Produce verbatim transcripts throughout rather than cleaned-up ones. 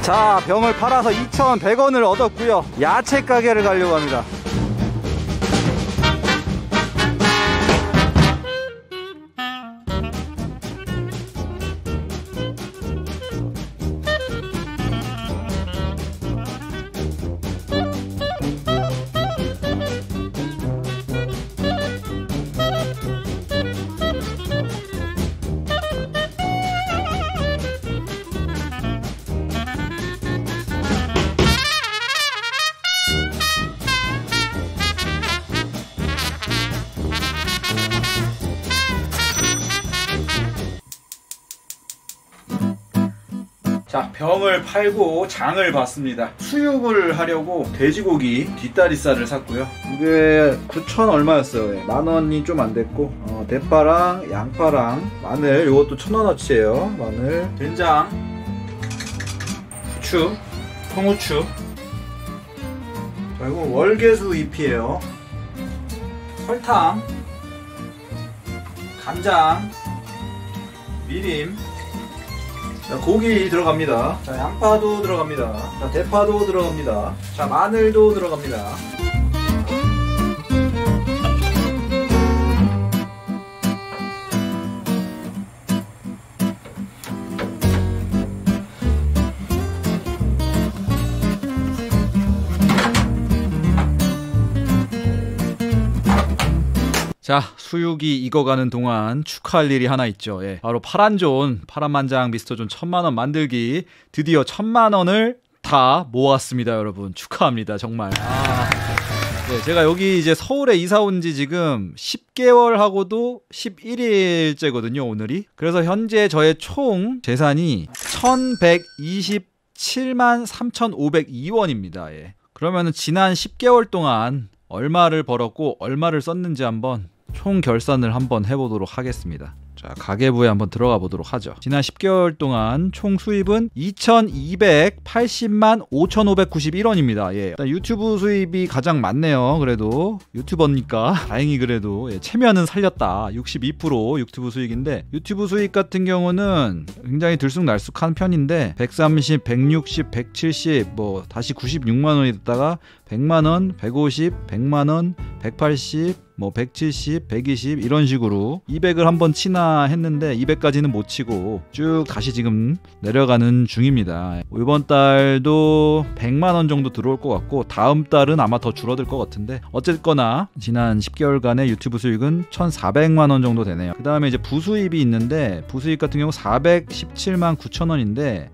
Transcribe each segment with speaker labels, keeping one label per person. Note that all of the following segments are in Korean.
Speaker 1: 자, 병을 팔아서 이천백 원을 얻었고요. 야채 가게를 가려고 합니다. 자, 병을 팔고 장을 봤습니다. 수육을 하려고 돼지고기 뒷다리살을 샀고요. 이게 구천 얼마였어요. 만 원이 좀 안 됐고, 어, 대파랑 양파랑 마늘, 이것도 천 원어치예요. 마늘, 된장, 후추, 통후추. 자, 이거 월계수 잎이에요. 설탕, 간장, 미림. 자, 고기 들어갑니다. 자, 양파도 들어갑니다. 자, 대파도 들어갑니다. 자, 마늘도 들어갑니다. 자, 수육이 익어가는 동안 축하할 일이 하나 있죠. 예, 바로 파란존, 파란만장 미스터존 천만 원 만들기 드디어 천만 원을 다 모았습니다. 여러분 축하합니다. 정말. 아, 네, 제가 여기 이제 서울에 이사 온 지 지금 십 개월하고도 십일 일째거든요 오늘이. 그래서 현재 저의 총 재산이 천백이십칠만 삼천오백이 원입니다. 예. 그러면은 지난 십 개월 동안 얼마를 벌었고 얼마를 썼는지 한번 총 결산을 한번 해보도록 하겠습니다. 자, 가계부에 한번 들어가 보도록 하죠. 지난 십 개월 동안 총 수입은 이천이백팔십만 오천오백구십일 원입니다. 예, 일단 유튜브 수입이 가장 많네요. 그래도 유튜버니까 다행히 그래도 예, 체면은 살렸다. 육십이 퍼센트 유튜브 수익인데, 유튜브 수익 같은 경우는 굉장히 들쑥날쑥한 편인데 백삼십, 백육십, 백칠십, 뭐 다시 구십육만 원이 됐다가 백만 원, 백오십, 백만 원, 백팔십, 뭐 백칠십, 백이십 이런 식으로 이백을 한번 치나 했는데 이백까지는 못 치고 쭉 다시 지금 내려가는 중입니다. 이번 달도 백만 원 정도 들어올 것 같고 다음 달은 아마 더 줄어들 것 같은데, 어쨌거나 지난 십 개월간의 유튜브 수익은 천사백만 원 정도 되네요. 그 다음에 이제 부수입이 있는데, 부수입 같은 경우 사백십칠만 구천 원인데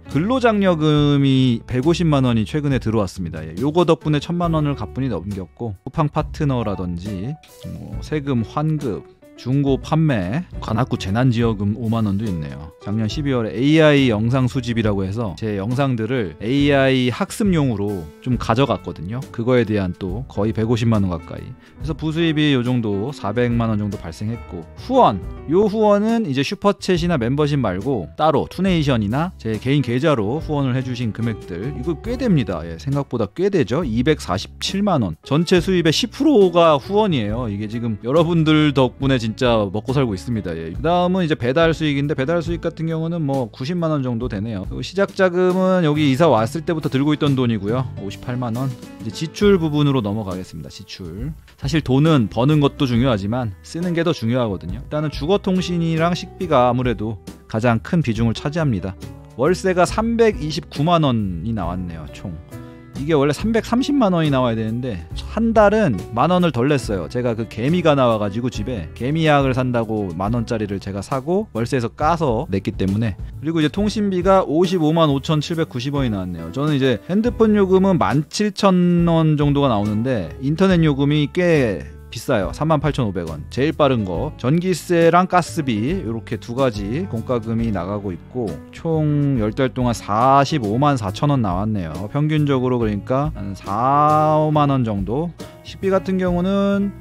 Speaker 1: 근로장려금이 백오십만 원이 최근에 들어왔습니다. 예, 요거 덕분에 천만 원을 가뿐히 넘겼고, 쿠팡 파트너라든지 뭐 세금 환급, 중고 판매, 관악구 재난지원금 오만 원도 있네요. 작년 십이월에 에이아이 영상 수집이라고 해서 제 영상들을 에이아이 학습용으로 좀 가져갔거든요. 그거에 대한 또 거의 백오십만 원 가까이. 그래서 부수입이 요 정도 사백만 원 정도 발생했고, 후원, 요 후원은 이제 슈퍼챗이나 멤버십 말고 따로 투네이션이나 제 개인 계좌로 후원을 해주신 금액들, 이거 꽤 됩니다. 예, 생각보다 꽤 되죠. 이백사십칠만 원. 전체 수입의 십 퍼센트가 후원이에요. 이게 지금 여러분들 덕분에 진짜 먹고 살고 있습니다. 예. 그 다음은 이제 배달 수익인데, 배달 수익 같은 경우는 뭐 구십만 원 정도 되네요. 그리고 시작 자금은 여기 이사 왔을 때부터 들고 있던 돈이고요. 오십팔만 원. 이제 지출 부분으로 넘어가겠습니다. 지출. 사실 돈은 버는 것도 중요하지만 쓰는 게 더 중요하거든요. 일단은 주거통신이랑 식비가 아무래도 가장 큰 비중을 차지합니다. 월세가 삼백이십구만 원이 나왔네요. 총. 이게 원래 삼백삼십만 원이 나와야 되는데 한 달은 만 원을 덜 냈어요. 제가 그 개미가 나와가지고 집에 개미약을 산다고 만 원짜리를 제가 사고 월세에서 까서 냈기 때문에. 그리고 이제 통신비가 오십오만 오천칠백구십 원이 나왔네요. 저는 이제 핸드폰 요금은 만 칠천 원 정도가 나오는데 인터넷 요금이 꽤 비싸요. 삼만 팔천오백 원. 제일 빠른 거 전기세랑 가스비 이렇게 두 가지 공과금이 나가고 있고, 총 열 달 동안 사십오만 사천 원 나왔네요. 평균적으로 그러니까 한 사오만 원 정도. 식비 같은 경우는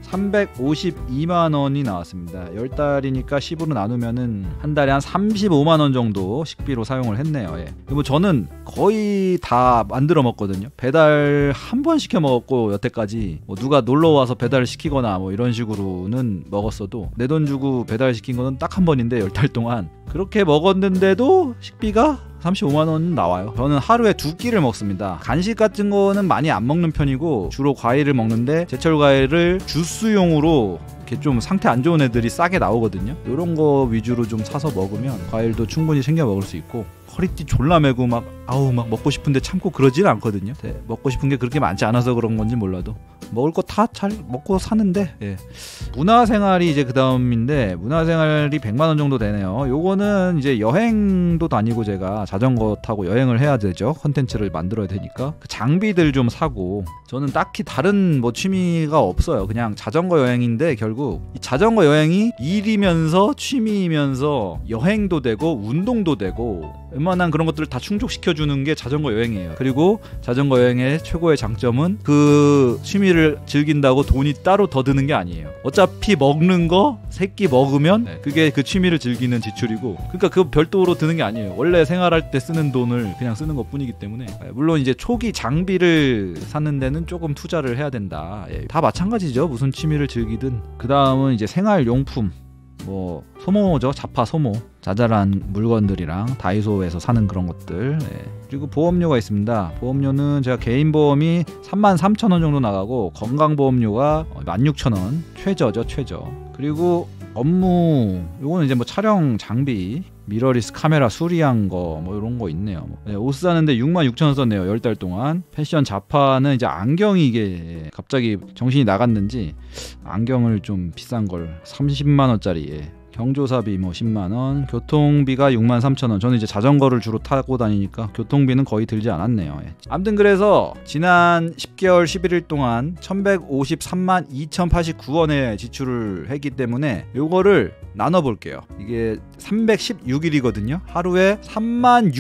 Speaker 1: 삼백오십이만 원이 나왔습니다. 열 달이니까 십으로 나누면은 한 달에 한 삼십오만 원 정도 식비로 사용을 했네요. 예. 뭐 저는 거의 다 만들어 먹거든요. 배달 한 번 시켜 먹었고, 여태까지 뭐 누가 놀러 와서 배달을 시키거나 뭐 이런 식으로는 먹었어도 내 돈 주고 배달 시킨 거는 딱 한 번인데 열 달 동안 그렇게 먹었는데도 식비가 삼십오만 원 나와요. 저는 하루에 두 끼를 먹습니다. 간식 같은 거는 많이 안 먹는 편이고 주로 과일을 먹는데 제철 과일을 주스용으로 이렇게 좀 상태 안 좋은 애들이 싸게 나오거든요. 이런 거 위주로 좀 사서 먹으면 과일도 충분히 챙겨 먹을 수 있고 허리띠 졸라 매고 막 아우 막 먹고 싶은데 참고 그러진 않거든요. 네, 먹고 싶은 게 그렇게 많지 않아서 그런 건지 몰라도 먹을 거 다 잘 먹고 사는데 예. 문화생활이 이제 그 다음인데 문화생활이 백만 원 정도 되네요. 요거는 이제 여행도 다니고 제가 자전거 타고 여행을 해야 되죠. 컨텐츠를 만들어야 되니까 그 장비들 좀 사고 저는 딱히 다른 뭐 취미가 없어요. 그냥 자전거 여행인데 결국 이 자전거 여행이 일이면서 취미이면서 여행도 되고 운동도 되고 웬만한 그런 것들을 다 충족시켜주는 게 자전거 여행이에요. 그리고 자전거 여행의 최고의 장점은 그 취미를 즐긴다고 돈이 따로 더 드는 게 아니에요. 어차피 먹는 거 세 끼 먹으면 그게 그 취미를 즐기는 지출이고 그러니까 그 별도로 드는 게 아니에요. 원래 생활할 때 쓰는 돈을 그냥 쓰는 것 뿐이기 때문에 물론 이제 초기 장비를 사는 데는 조금 투자를 해야 된다. 다 마찬가지죠. 무슨 취미를 즐기든. 그 다음은 이제 생활용품 뭐 소모죠. 자파 소모 자잘한 물건들이랑 다이소에서 사는 그런 것들. 예. 그리고 보험료가 있습니다. 보험료는 제가 개인 보험이 삼만 삼천 원 정도 나가고 건강보험료가 만 육천 원 최저죠. 최저. 그리고 업무 요거는 이제 뭐 촬영 장비 미러리스 카메라 수리한 거 뭐 이런 거 있네요. 네, 옷 사는데 육만 육천 원 썼네요. 열 달 동안. 패션 자파는 이제 안경이 이게 갑자기 정신이 나갔는지 안경을 좀 비싼 걸 삼십만 원짜리 경조사비 뭐 십만 원, 교통비가 육만 삼천 원. 저는 이제 자전거를 주로 타고 다니니까 교통비는 거의 들지 않았네요. 예. 아무튼 그래서 지난 십 개월 십일 일 동안 천백오십삼만 이천팔십구 원의 지출을 했기 때문에 요거를 나눠볼게요. 이게 삼백십육 일이거든요. 하루에 삼만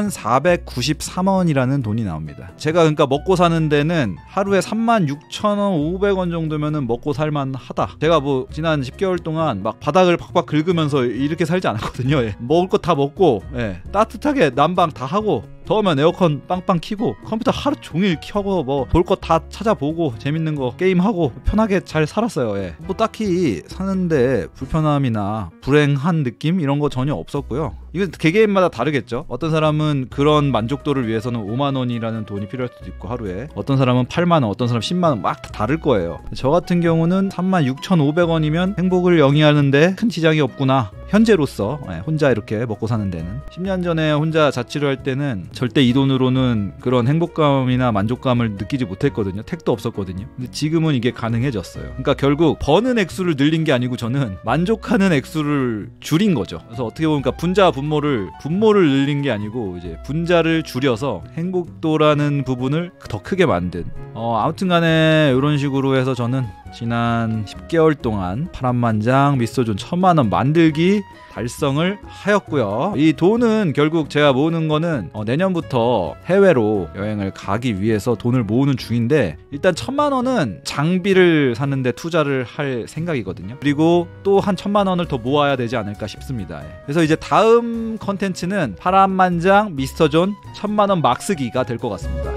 Speaker 1: 육천사백구십삼 원이라는 돈이 나옵니다. 제가 그러니까 먹고 사는 데는 하루에 삼만 육천 오백 원 정도면은 먹고 살만하다. 제가 뭐 지난 십 개월 동안 막 바닥을 팍팍 긁으면서 이렇게 살지 않았거든요. 예. 먹을 거 다 먹고 예. 따뜻하게 난방 다 하고 더우면 에어컨 빵빵 켜고 컴퓨터 하루 종일 켜고 뭐 볼 거 다 찾아보고 재밌는 거 게임하고 편하게 잘 살았어요. 예. 뭐 딱히 사는데 불편함이나 불행한 느낌 이런 거 전혀 없었고요. 이건 개개인마다 다르겠죠. 어떤 사람은 그런 만족도를 위해서는 오만 원이라는 돈이 필요할 수도 있고 하루에 어떤 사람은 팔만 원 어떤 사람은 십만 원 막 다 다를 거예요. 저 같은 경우는 삼만 육천오백 원이면 행복을 영위하는데 큰 지장이 없구나. 현재로서 혼자 이렇게 먹고 사는 데는 십 년 전에 혼자 자취를 할 때는 절대 이 돈으로는 그런 행복감이나 만족감을 느끼지 못했거든요. 택도 없었거든요. 근데 지금은 이게 가능해졌어요. 그러니까 결국 버는 액수를 늘린 게 아니고 저는 만족하는 액수를 줄인 거죠. 그래서 어떻게 보면 분자 분모를 분모를 늘린 게 아니고 이제 분자를 줄여서 행복도라는 부분을 더 크게 만든 어, 아무튼간에 이런 식으로 해서 저는 지난 십 개월 동안 파란만장 미스터존 천만 원 만들기 달성을 하였고요. 이 돈은 결국 제가 모으는 거는 어, 내년부터 해외로 여행을 가기 위해서 돈을 모으는 중인데 일단 천만 원은 장비를 사는데 투자를 할 생각이거든요. 그리고 또 한 천만 원을 더 모아야 되지 않을까 싶습니다. 그래서 이제 다음 컨텐츠는 파란만장 미스터존 천만 원 막 쓰기가 될 것 같습니다.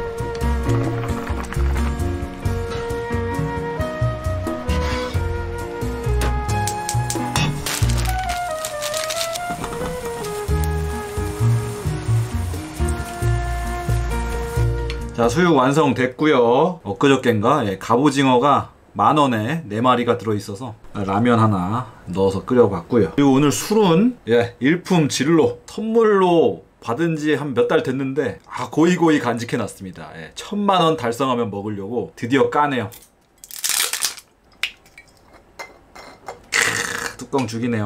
Speaker 1: 자, 수육 완성됐고요. 엊그저껜가 예, 갑오징어가 만원에 네 마리가 들어있어서 라면 하나 넣어서 끓여봤고요. 그리고 오늘 술은 예, 일품 진로 선물로 받은 지 한 몇 달 됐는데 아 고이고이 간직해놨습니다. 예, 천만 원 달성하면 먹으려고 드디어 까네요. 크, 뚜껑 죽이네요.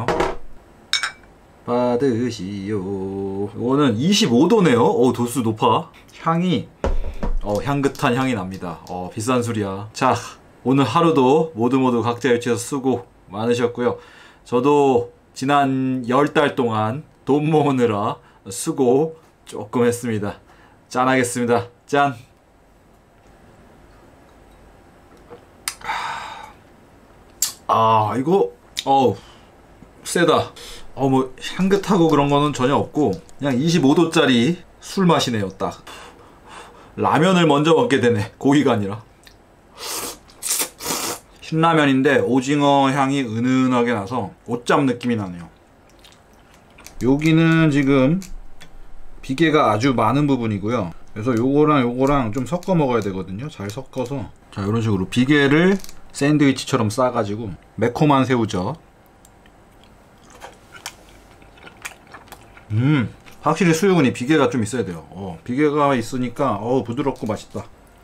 Speaker 1: 받으시오. 이거는 이십오 도네요. 어, 도수 높아. 향이 어, 향긋한 향이 납니다. 어, 비싼 술이야. 자, 오늘 하루도 모두 모두 각자 위치에서 수고 많으셨고요. 저도 지난 열 달 동안 돈 모으느라 수고 조금 했습니다. 짠하겠습니다. 짠! 아, 이거 어우 세다. 어, 뭐 향긋하고 그런 거는 전혀 없고 그냥 이십오 도짜리 술 맛이네요. 딱 라면을 먼저 먹게 되네. 고기가 아니라. 신라면인데 오징어 향이 은은하게 나서 옷잡 느낌이 나네요. 여기는 지금 비계가 아주 많은 부분이고요. 그래서 요거랑 요거랑 좀 섞어 먹어야 되거든요. 잘 섞어서 자 이런 식으로 비계를 샌드위치처럼 싸가지고 매콤한 새우젓. 음 확실히 수육은 이 비계가 좀 있어야 돼요. 어, 비계가 있으니까 어 부드럽고 맛있다.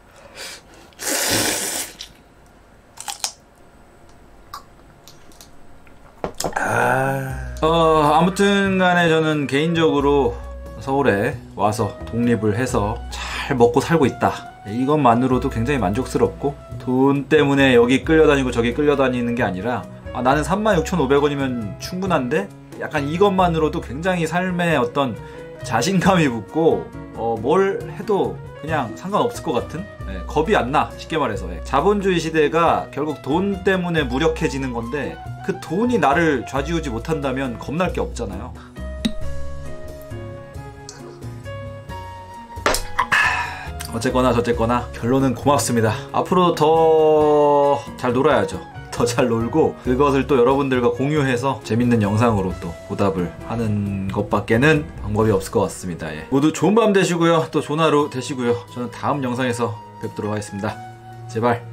Speaker 1: 아... 어, 아무튼 간에 저는 개인적으로 서울에 와서 독립을 해서 잘 먹고 살고 있다. 이것만으로도 굉장히 만족스럽고 돈 때문에 여기 끌려다니고 저기 끌려다니는 게 아니라 아, 나는 삼만 육천오백 원이면 충분한데 약간 이것만으로도 굉장히 삶에 어떤 자신감이 붙고 어, 뭘 해도 그냥 상관없을 것 같은 네, 겁이 안 나. 쉽게 말해서 네. 자본주의 시대가 결국 돈 때문에 무력해지는 건데 그 돈이 나를 좌지우지 못한다면 겁날 게 없잖아요. 어쨌거나 저쨌거나 결론은 고맙습니다. 앞으로 더 잘 놀아야죠. 더 잘 놀고 그것을 또 여러분들과 공유해서 재밌는 영상으로 또 보답을 하는 것밖에는 방법이 없을 것 같습니다. 예. 모두 좋은 밤 되시고요. 또 좋은 하루 되시고요. 저는 다음 영상에서 뵙도록 하겠습니다. 제발